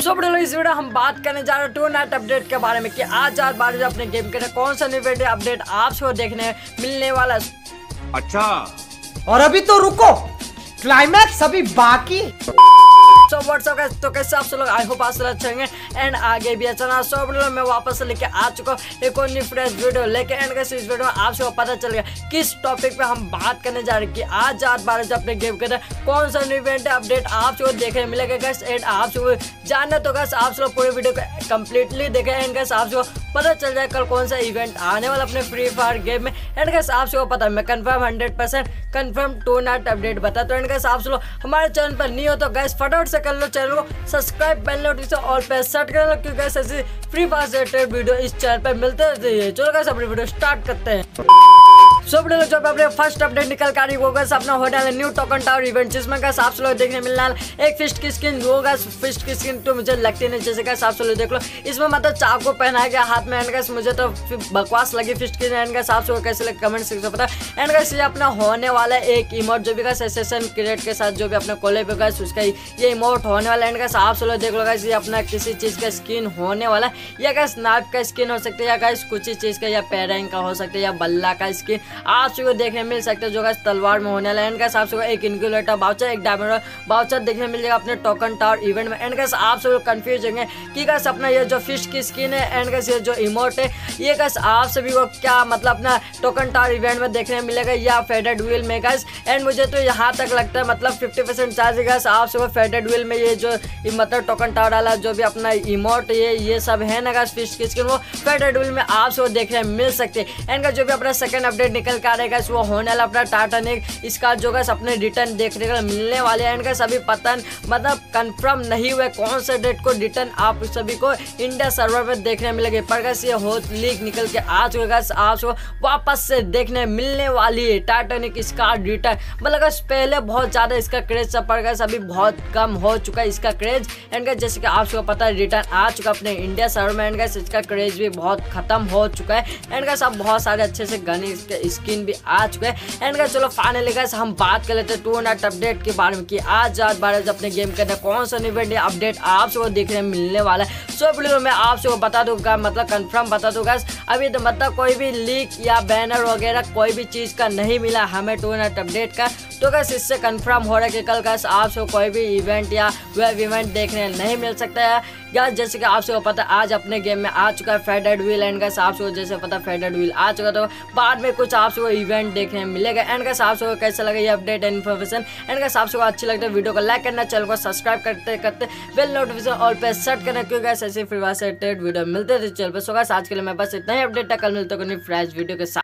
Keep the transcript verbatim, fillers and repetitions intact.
सो बड़े लोग, इस वीडियो हम बात करने जा रहे हैं टू नाइट अपडेट के बारे में कि आज आज बारह बजे अपने गेम के अंदर कौन सा न्यू अपडेट आपको देखने मिलने वाला। अच्छा, और अभी तो रुको, क्लाइमैक्स अभी बाकी। सो व्हाट्सअप गाइस, तो कैसे आप सब लोग, आई होप आप सब अच्छे होंगे एंड आगे भी अच्छा ना। सो वीडियो मैं वापस से लेके आ चुका हूँ एक और न्यू फ्रेश वीडियो लेके। एंड गाइस इस वीडियो में आप सबको पता चल गया किस टॉपिक पे हम बात करने जा रहे हैं कि आज रात बारह बजे अपने गेम के अंदर कौन सा न्यू इवेंट अपडेट आप सबको देखने मिलेगा गाइस। एंड आप सबको जानना तो गाइस आप सब पूरे वीडियो को कंप्लीटली देखें। एंड गाइस आप सबको पता चल जाए कल कौन सा इवेंट आने वाला अपने फ्री फायर गेम में। एंड गाइस आप सबको पता है मैं confirm hundred percent confirm tonight update बता। तो एंड गाइस आप सब हमारे चैनल पर नहीं हो तो गाइस फटाफट से कर लो चैनल को सब्सक्राइब, बेल नोटिफिकेशन ऑल पे सेट कर लो क्योंकि गाइस ऐसी फ्री फायर से रिलेटेड वीडियो इस चैनल पे मिलते रहते हैं। चलो गाइस अपनी वीडियो स्टार्ट करते हैं। सो वीडियो जो अपने फर्स्ट अपडेट निकल कर रही होगा अपना होने वाला न्यू टोकन टावर इवेंट, जिसमें गाइस आप सब लोग देखने मिलने वाला एक फिस्ट की स्किन होगा। फिस्ट की स्किन तो मुझे लगती नहीं, जैसे गाइस आप सब लोग देख लो इसमें मतलब चाकू पहनाया गया हाथ में। एंड गाइस मुझे तो बकवास लगी फिस्ट की। एंड गाइस आप सब कैसे लगे कमेंट सेक्शन में पता। एंड गाइस ये अपना होने वाला एक इमोट जो भी गाइस एसेसन क्रिएट के साथ जो भी अपने कोले पे गाइस उसका ये इमोट होने वाला है। एंड गाइस आप सब लोग देख लो गाइस ये अपना किसी चीज का स्किन होने वाला है, या गाइस नाइफ का स्किन हो सकता है, या गाइस कुछ ही चीज का, या पैरंग का हो सकता है, या बल्ला का स्किन आप सबको देखने मिल सकते हैं जो गाइस तलवार में होने वाला है। एंड गाइस आप सबको एक इनक्यूलेटर बाउचर, एक डायमंड बाउचर देखने मिल जाएगा अपने टोकन टावर इवेंट में। एंड गाइस आप सब कंफ्यूज होंगे कि गाइस अपना ये जो फिश की स्किन है एंड गाइस ये जो इमोट है ये गाइस आप सभी को क्या मतलब अपना टोकन टावर इवेंट में देखने मिलेगा या फेडेड व्हील में गाइस। एंड मुझे तो यहाँ तक लगता है मतलब फिफ्टी परसेंट चार्ज गाइस आप सबको फेडेड व्हील में ये जो मतलब टोकन टावर वाला जो भी अपना इमोट ये ये सब है ना गाइस फिश की स्किन वो फेडेड व्हील में आप सबको देखने मिल सकते हैं। एंड गाइस जो भी अपना सेकंड अपडेट निकल कर आएगा वो होने वाला अपना टाइटैनिक इसका जो गाइस अपने रिटर्न देखने को मिलने वाले हैं। एंड गाइस अभी पता मतलब कंफर्म नहीं हुआ कौन से डेट को रिटर्न आप सभी को इंडिया सर्वर पे देखने मिलेंगे, पर गाइस ये होत लीक निकल के आ चुका गाइस आप सबको वापस से देखने मिलने वाली है टाइटैनिक इसका रिटर्न। मतलब गाइस पहले बहुत ज्यादा इसका क्रेज था, पर गाइस अभी बहुत कम हो चुका है इसका क्रेज। एंड गाइस जैसे कि आप सबको पता है रिटर्न आ चुका अपने इंडिया सर्वर में। एंड गाइस इसका क्रेज भी बहुत खत्म हो चुका है। एंड गाइस अब बहुत सारे अच्छे से गन इसके स्किन भी आ चुके हैं। एंड गाइस चलो फाइनली गाइस हम बात कर लेते हैं टू नाइट अपडेट के बारे में कि आज रात बारह बजे अपने गेम के अंदर कौन सा इवेंट अपडेट आप सबको देखने मिलने वाला है। सो वीडियो में आप सबको बता दूंगा मतलब कंफर्म बता दूंगा अभी तो मतलब कोई भी लीक या बैनर वगैरह कोई भी चीज का नहीं मिला हमें टू नाइट अपडेट का। तो गाइस इससे कंफर्म हो रहा है कि कल गाइस आप सबको कोई भी इवेंट या वेब इवेंट देखने नहीं मिल सकता है। गाइस जैसे कि आप सबको पता आज अपने गेम में आ चुका है फेडेड व्हील। एंड गाइस आप सबको जैसे पता फेडेड व्हील आ चुका तो बाद में कुछ आप सबको इवेंट देखने मिलेगा। एंड गाइस आप सबको कैसा लगा ये update and information. And guys आप सबको अच्छी लगता है वीडियो को लाइक करना, चैनल को सब्सक्राइब करते करते बेल नोटिफिकेशन ऑल पे सेट करना क्योंकि गाइस ऐसे फ्री वायर से रिलेटेड वीडियो मिलते थे चैनल पे। सो गाइस आज के लिए मैं बस इतना ही अपडेट है, कल मिलते हैं फ्रेश वीडियो के साथ।